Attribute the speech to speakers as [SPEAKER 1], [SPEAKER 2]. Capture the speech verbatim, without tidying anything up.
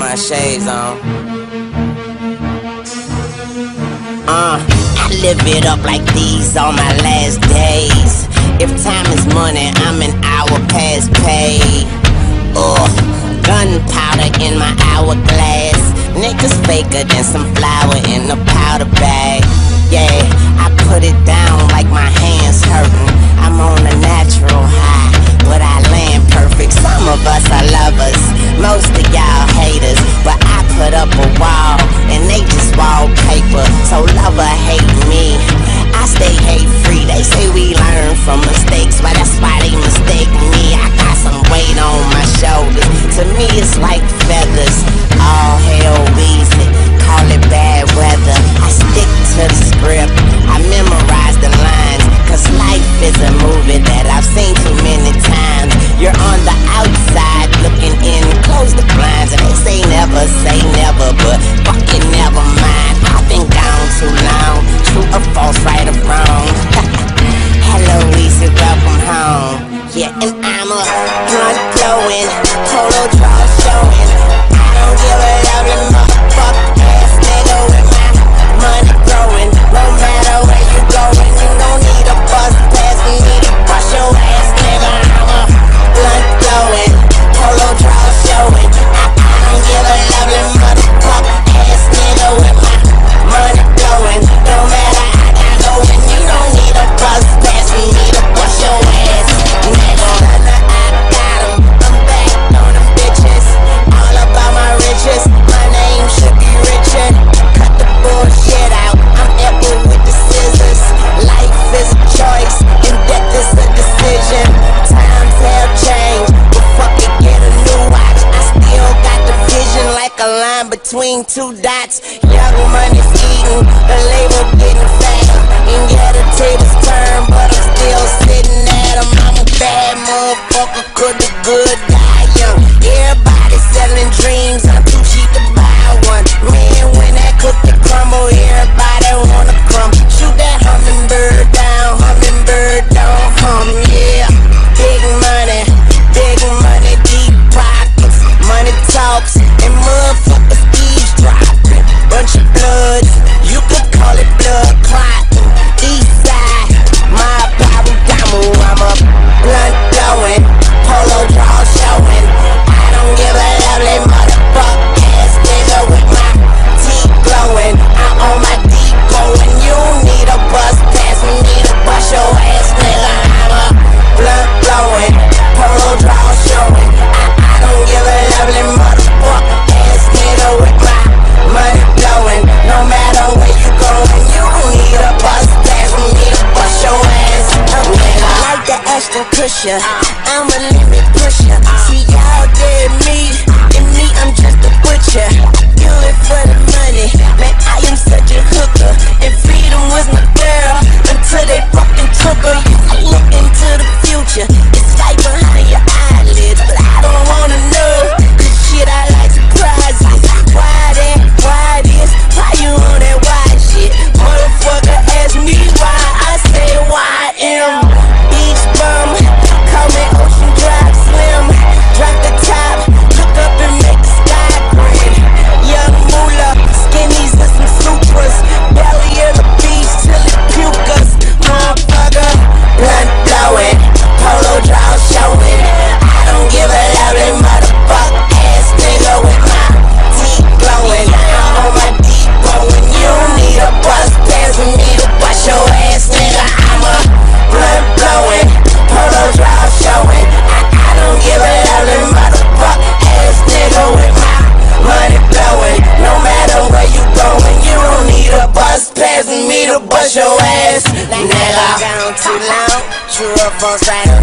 [SPEAKER 1] my shades on. Uh, I live it up like these on my last days. If time is money, I'm an hour past pay. Ugh, gunpowder in my hourglass. Niggas faker than some flour in a powder bag. Yeah, I put it down like my hands hurting. I'm on a natural high, but I land perfect. Some of us are lovers, most of y'all haters. But I put up a wall, and they just wallpaper. So love or hate me, I stay hate free. They say we learn from mistakes, but that's why they mistake me. I got some weight on my shoulders. To me it's like feathers. All hell Weezy, call it bad weather. I stick to the script, I memorize the lines, cause life is a movie that I've seen too many times. You're on the outside looking in, close the blinds. And they say never say never, but fucking never mind. I've been gone too long, true or false, right or wrong. Hello Weezy, welcome home. Yeah, and I'm a blunt blowing, polo draw showing. I don't give a lovely motherfucker ass nigga with my money growing. No matter where you going, you don't need a bus pass for me to brush your ass, nigga. I'm a blunt blowing, polo draw showing. I, I don't give a lovely motherfucker ass nigga with my money growing. No matter how I go, and you don't need a bus pass for me to brush your ass, nigga. I got 'em, I'm back on them bitches. All about my riches, my name should be Richard. Cut the bullshit out, I'm epic with the scissors. Life is a choice, and death is a decision. Times have changed, but fuck it, get a new watch. I still got the vision like a line between two dots. Young money's eating, the label getting fat. And yeah, the tables turn, but I'm still sitting at 'em. I'm a bad motherfucker, could the good die young. Everybody selling dreams, I'm too cheap to buy one. Man, when that cookie crumble, everybody wanna crumb. Shoot that hummingbird down, hummingbird don't hum, yeah. Big money, big money, deep pockets. Money talks, and motherfuckers eavesdropping. Bunch of bloods, you could call it blood clotting. East side, my power gamu, I'm a blunt blowing, polo draw showing. I don't give a lovely motherfucker ass nigga with my teeth glowing. I'm on my deep going, you don't need a bus pass for me to bust your ass, nigga. I'm a blunt blowing, polo draw showing. I, I don't give a lovely motherfucker ass nigga with my money blowing. No matter where you going, you don't need a bus pass for me to bust your ass, nigga. Like the Ashton Kutcher, I'm a limit pusher. See y'all dead meat, and me I'm just a butcher. Do it for the money, man I am such a hooker. And freedom was my girl, until they fucking took her. I look into the future, it's right behind your eyelids. But I don't wanna know, cause shit I like surprises. Why that, why this, why you on that why shit? Motherfucker ask me why, I say why am. Beach bum, call me Ocean Drive Slim. Drop the top, look up and make the sky grin. Young moolah, skinnies and some supras. Belly of the beast till it puke us. Motherfucker, blunt blowing, polo draw showing. I don't give a lovely motherfucker ass nigga with my teeth glowing. I'm on my deep going, you don't need a bus pass for me to bust your ass, nigga. I'm a blunt blowing, polo draw showing. I, I don't give a lovely motherfucker ass nigga with my money blowing. No matter where you going, you don't need a bus pass for me to bust your ass, nigga. Gone too long, true or false, right or